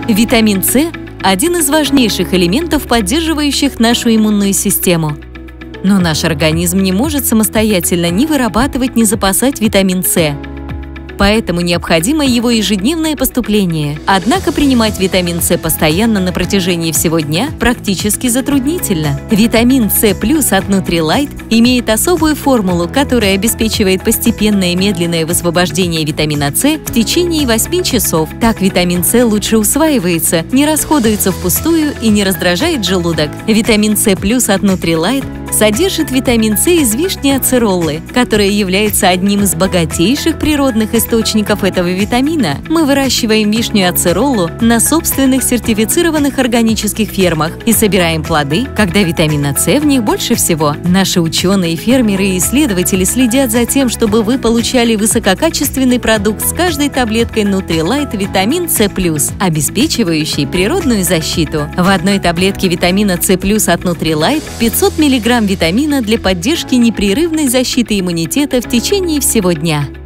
Витамин С – один из важнейших элементов, поддерживающих нашу иммунную систему. Но наш организм не может самостоятельно ни вырабатывать, ни запасать витамин С. Поэтому необходимо его ежедневное поступление. Однако принимать витамин С постоянно на протяжении всего дня практически затруднительно. Витамин С+ от Nutrilite имеет особую формулу, которая обеспечивает постепенное и медленное высвобождение витамина С в течение 8 часов. Так витамин С лучше усваивается, не расходуется впустую и не раздражает желудок. Витамин С+ от Nutrilite содержит витамин С из вишни ацероллы, которая является одним из богатейших природных источников этого витамина. Мы выращиваем вишню ацероллу на собственных сертифицированных органических фермах и собираем плоды, когда витамина С в них больше всего. Наши ученые, фермеры и исследователи следят за тем, чтобы вы получали высококачественный продукт с каждой таблеткой Nutrilite витамин С+, обеспечивающий природную защиту. В одной таблетке витамина С+ от Nutrilite 500 мг витамина для поддержки непрерывной защиты иммунитета в течение всего дня.